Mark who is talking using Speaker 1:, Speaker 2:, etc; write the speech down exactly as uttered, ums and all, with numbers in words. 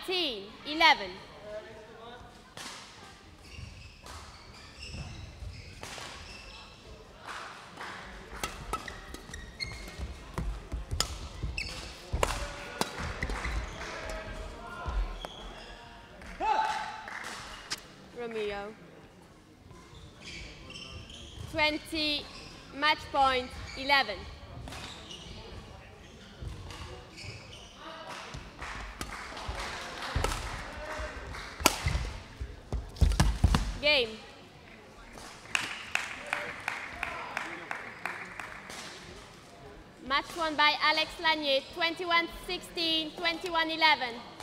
Speaker 1: nineteen eleven. Romeo. twenty, match point, eleven. Game. Match won by Alex Lanier, twenty-one sixteen, twenty-one eleven.